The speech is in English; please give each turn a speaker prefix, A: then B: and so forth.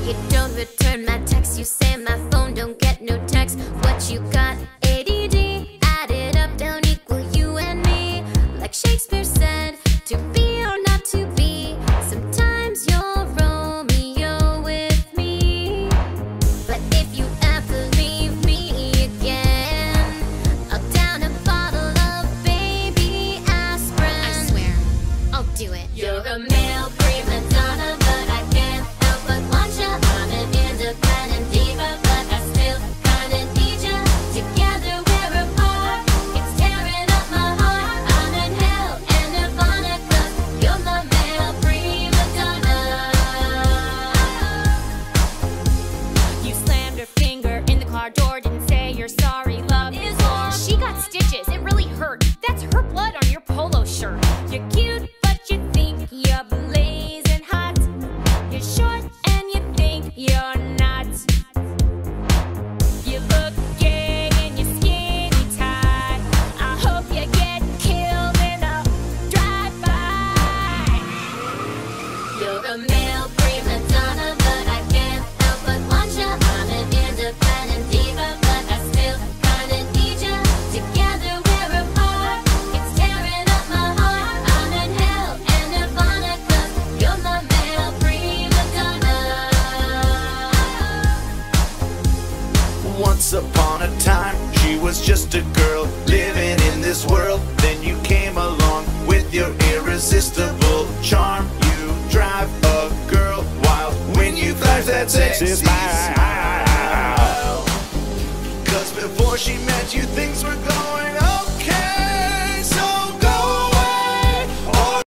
A: You don't return my text, you say my phone don't get no text. What you got? ADD, add it up, don't equal you and me. Like Shakespeare said, to be or not to be, sometimes you're Romeo with me. But if you ever leave me again, I'll down a bottle of baby aspirin. I swear, I'll do it. You're a male prima donna, but I can't help but want ya. I'm an independent diva, but I still kinda need ya. Together we're apart, it's tearing up my heart. I'm in hell and Nirvana, 'cause you're my male prima donna.
B: You slammed her finger in the car door, didn't say you're sorry, love is war. She got stitches, it really hurt. That's her blood on your polo shirt. You're cute, but you think you're blazing hot. You're short and you think you're not. You look gay in your skinny tie. I hope you get killed in a drive-by.
A: You're a male prima donna, but I can't help but want ya. I'm an independent diva, but I still kinda need ya. Together we're apart, it's tearing up my heart. I'm in hell and Nirvana, 'cause you're my male prima donna.
C: Once upon a time, she was just a girl living in this world. Then you came along with your irresistible charm. You drive a girl wild when you flash that sexy smile. 'Cause before she met you, things were going